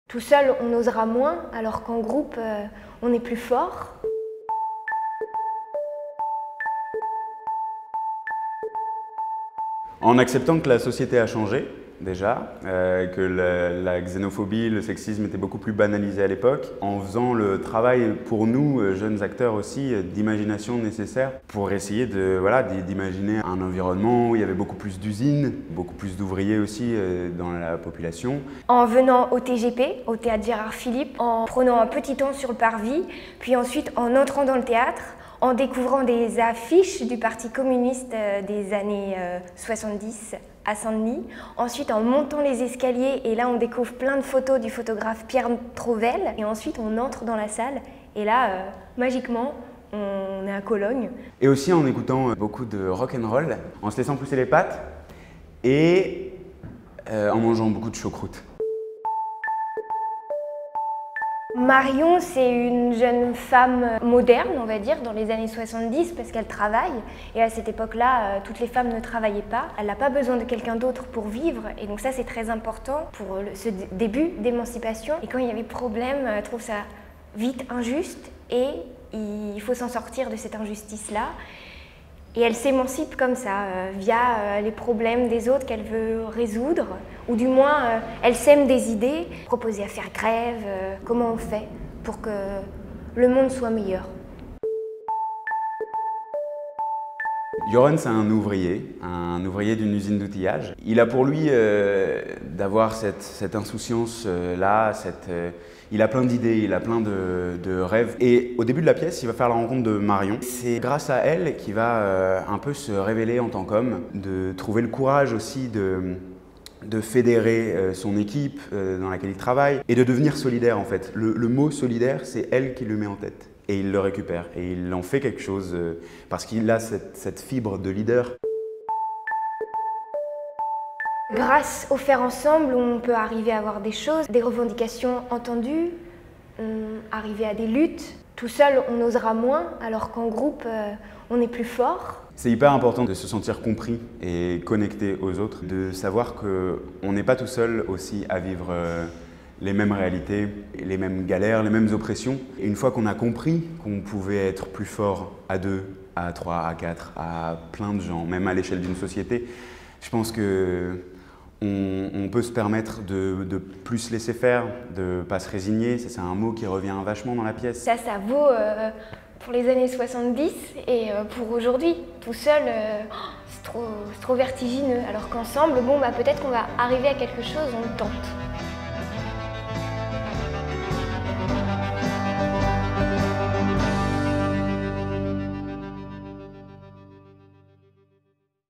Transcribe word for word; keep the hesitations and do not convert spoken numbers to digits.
Tout seul, on osera moins, alors qu'en groupe, euh, on est plus fort. En acceptant que la société a changé, déjà, euh, que la, la xénophobie, le sexisme étaient beaucoup plus banalisés à l'époque, en faisant le travail pour nous, euh, jeunes acteurs aussi, euh, d'imagination nécessaire pour essayer de, voilà, d'imaginer un environnement où il y avait beaucoup plus d'usines, beaucoup plus d'ouvriers aussi euh, dans la population. En venant au T G P, au Théâtre Gérard Philipe, en prenant un petit temps sur le parvis, puis ensuite en entrant dans le théâtre, en découvrant des affiches du Parti communiste des années soixante-dix à Saint-Denis, ensuite en montant les escaliers, et là on découvre plein de photos du photographe Pierre Trovel, et ensuite on entre dans la salle, et là, euh, magiquement, on est à Cologne. Et aussi en écoutant beaucoup de rock and roll, en se laissant pousser les pattes, et euh, en mangeant beaucoup de choucroute. Marion, c'est une jeune femme moderne, on va dire, dans les années soixante-dix, parce qu'elle travaille. Et à cette époque-là, toutes les femmes ne travaillaient pas. Elle n'a pas besoin de quelqu'un d'autre pour vivre. Et donc ça, c'est très important pour ce début d'émancipation. Et quand il y avait problème, elle trouve ça vite injuste. Et il faut s'en sortir de cette injustice-là. Et elle s'émancipe comme ça, euh, via euh, les problèmes des autres qu'elle veut résoudre, ou du moins euh, elle sème des idées, proposer à faire grève, euh, comment on fait pour que le monde soit meilleur. Joren, c'est un ouvrier, un ouvrier d'une usine d'outillage. Il a pour lui euh, d'avoir cette, cette insouciance-là, cette, euh, il a plein d'idées, il a plein de, de rêves. Et au début de la pièce, il va faire la rencontre de Marion. C'est grâce à elle qu'il va euh, un peu se révéler en tant qu'homme, de trouver le courage aussi de, de fédérer euh, son équipe euh, dans laquelle il travaille et de devenir solidaire en fait. Le, le mot solidaire, c'est elle qui le met en tête. Et il le récupère, et il en fait quelque chose euh, parce qu'il a cette, cette fibre de leader. Grâce au faire ensemble, on peut arriver à avoir des choses, des revendications entendues, arriver à des luttes. Tout seul, on osera moins, alors qu'en groupe, euh, on est plus fort. C'est hyper important de se sentir compris et connecté aux autres, de savoir qu'on n'est pas tout seul aussi à vivre euh, les mêmes réalités, les mêmes galères, les mêmes oppressions. Et une fois qu'on a compris qu'on pouvait être plus fort à deux, à trois, à quatre, à plein de gens, même à l'échelle d'une société, je pense que on, on peut se permettre de, de plus se laisser faire, de ne pas se résigner. C'est un mot qui revient vachement dans la pièce. Ça, ça vaut euh, pour les années soixante-dix et euh, pour aujourd'hui. Tout seul, euh, c'est trop, c'est trop vertigineux. Alors qu'ensemble, bon, bah, peut-être qu'on va arriver à quelque chose, on le tente.